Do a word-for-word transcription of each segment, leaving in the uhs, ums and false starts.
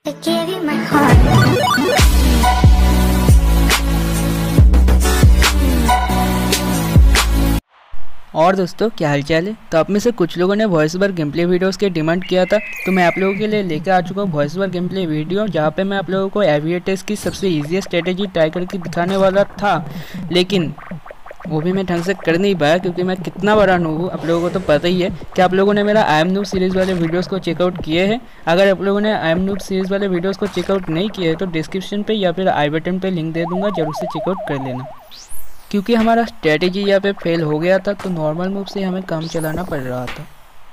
I gave you my heart. और दोस्तों क्या हालचाल है। तो आप में से कुछ लोगों ने voice over game play videos के डिमांड किया था, तो मैं आप लोगों के लिए लेकर आ चुका हूँ voice over game play video, जहाँ पे मैं आप लोगों को एविएटर्स की सबसे ईजी स्ट्रेटेजी ट्राई करके दिखाने वाला था, लेकिन वो भी मैं ढंग से कर नहीं पाया क्योंकि मैं कितना बड़ा नूब हूँ। आप लोगों को तो पता ही है कि आप लोगों ने मेरा आई एम नूब सीरीज़ वाले वीडियोस को चेकआउट किए हैं। अगर आप लोगों ने आई एम नूब सीरीज़ वाले वीडियोस को चेकआउट नहीं किए हैं तो डिस्क्रिप्शन पे या फिर आई बटन पे लिंक दे दूंगा, जरूर से चेकआउट कर लेना। क्योंकि हमारा स्ट्रेटेजी यहाँ पे फेल हो गया था तो नॉर्मल मूव से हमें काम चलाना पड़ रहा था।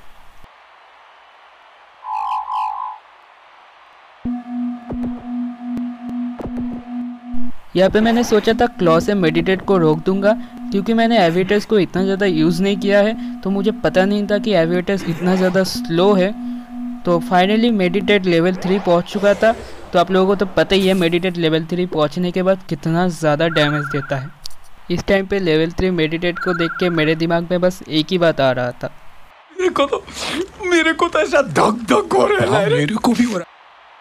यहाँ पे मैंने सोचा था क्लॉ से मेडिटेट को रोक दूंगा, क्योंकि मैंने एविएटर्स को इतना ज़्यादा यूज़ नहीं किया है तो मुझे पता नहीं था कि एविएटर्स इतना ज़्यादा स्लो है। तो फाइनली मेडिटेट लेवल थ्री पहुँच चुका था। तो आप लोगों को तो पता ही है मेडिटेट लेवल थ्री पहुँचने के बाद कितना ज़्यादा डैमेज देता है। इस टाइम पे लेवल थ्री मेडिटेट को देख के मेरे दिमाग में बस एक ही बात आ रहा था, मेरे को तो मेरे को तो ऐसा धक धक हो रहा है। मेरे को भी हो रहा।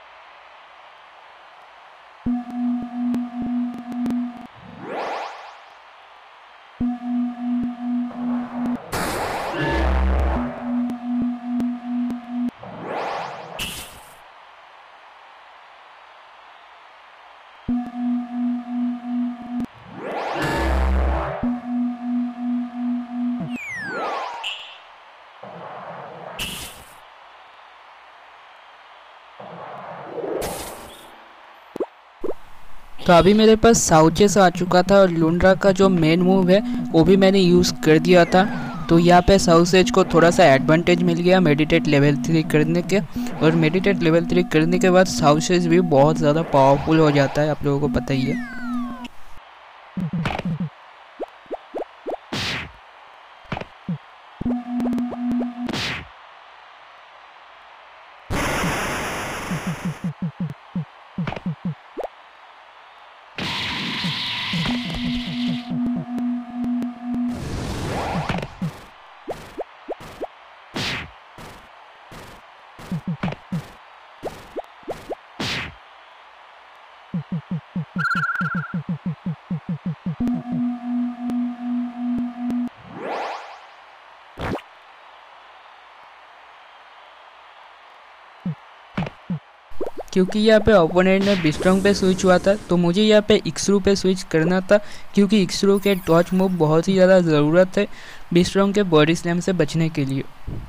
तो अभी मेरे पास साउचेस आ चुका था और लुंड्रा का जो मेन मूव है वो भी मैंने यूज़ कर दिया था। तो यहाँ पे साउसेज को थोड़ा सा एडवांटेज मिल गया मेडिटेट लेवल थ्री करने के, और मेडिटेट लेवल थ्री करने के बाद साउसेज भी बहुत ज़्यादा पावरफुल हो जाता है, आप लोगों को पता ही है। क्योंकि यहाँ पे ओपोनेंट ने बिस्ट्रॉन्ग पे स्विच हुआ था तो मुझे यहाँ पे इक्सरू पे स्विच करना था, क्योंकि इक्सरू के डॉज मूव बहुत ही ज़्यादा ज़रूरत है बिस्ट्रॉन्ग के बॉडी स्लैम से बचने के लिए।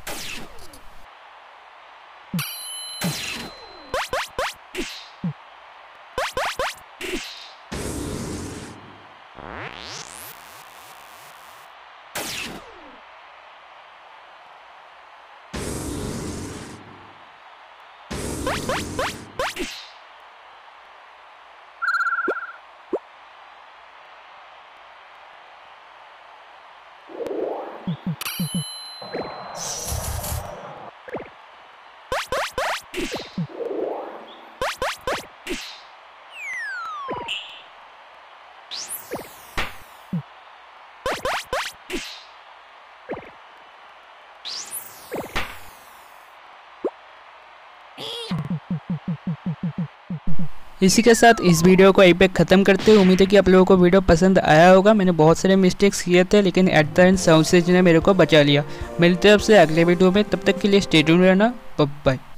इसी के साथ इस वीडियो को यहीं पे ख़त्म करते हैं। उम्मीद है कि आप लोगों को वीडियो पसंद आया होगा। मैंने बहुत सारे मिस्टेक्स किए थे लेकिन एट द एंड साउसेज ने मेरे को बचा लिया। मिलते हैं आपसे अगले वीडियो में, तब तक के लिए स्टे ट्यून्ड रहना। Bye bye.